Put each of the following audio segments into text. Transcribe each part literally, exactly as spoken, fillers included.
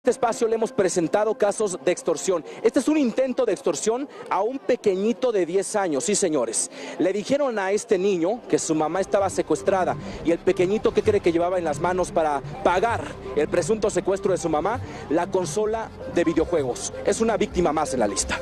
En este espacio le hemos presentado casos de extorsión. Este es un intento de extorsión a un pequeñito de diez años, sí señores. Le dijeron a este niño que su mamá estaba secuestrada y el pequeñito, ¿qué cree que llevaba en las manos para pagar el presunto secuestro de su mamá? La consola de videojuegos. Es una víctima más en la lista.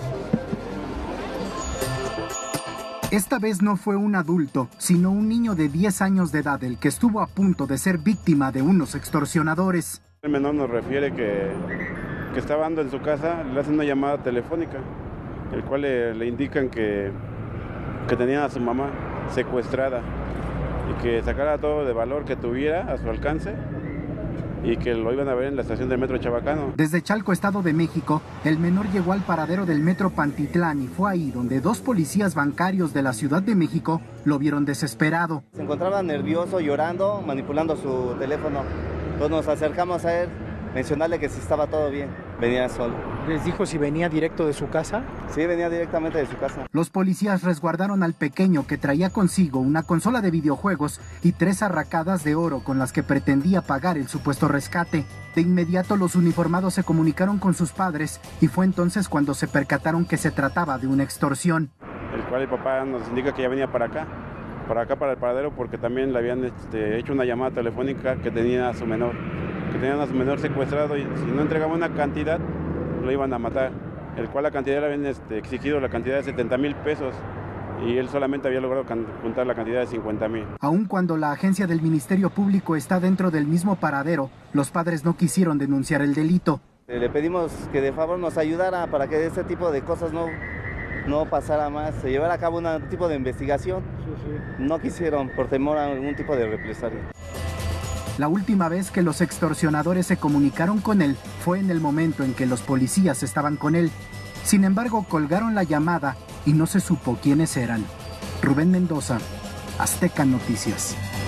Esta vez no fue un adulto, sino un niño de diez años de edad el que estuvo a punto de ser víctima de unos extorsionadores. El menor nos refiere que, que estaba andando en su casa, le hacen una llamada telefónica, el cual le, le indican que, que tenían a su mamá secuestrada y que sacara todo de valor que tuviera a su alcance y que lo iban a ver en la estación del metro Chabacano. Desde Chalco, Estado de México, el menor llegó al paradero del metro Pantitlán y fue ahí donde dos policías bancarios de la Ciudad de México lo vieron desesperado. Se encontraba nervioso, llorando, manipulando su teléfono. Entonces nos acercamos a él, mencionarle que si estaba todo bien, venía solo. ¿Les dijo si venía directo de su casa? Sí, venía directamente de su casa. Los policías resguardaron al pequeño que traía consigo una consola de videojuegos y tres arracadas de oro con las que pretendía pagar el supuesto rescate. De inmediato los uniformados se comunicaron con sus padres y fue entonces cuando se percataron que se trataba de una extorsión. El cual el papá nos indica que ya venía para acá. para acá, para el paradero, porque también le habían este, hecho una llamada telefónica que tenía a su menor, que tenían a su menor secuestrado y si no entregaba una cantidad, lo iban a matar, el cual la cantidad le habían este, exigido la cantidad de setenta mil pesos y él solamente había logrado juntar la cantidad de cincuenta mil. Aun cuando la agencia del Ministerio Público está dentro del mismo paradero, los padres no quisieron denunciar el delito. Le pedimos que de favor nos ayudara para que este tipo de cosas no... no pasara más, se llevara a cabo un tipo de investigación. Sí, sí. No quisieron por temor a algún tipo de represalia. La última vez que los extorsionadores se comunicaron con él fue en el momento en que los policías estaban con él. Sin embargo, colgaron la llamada y no se supo quiénes eran. Rubén Mendoza, Azteca Noticias.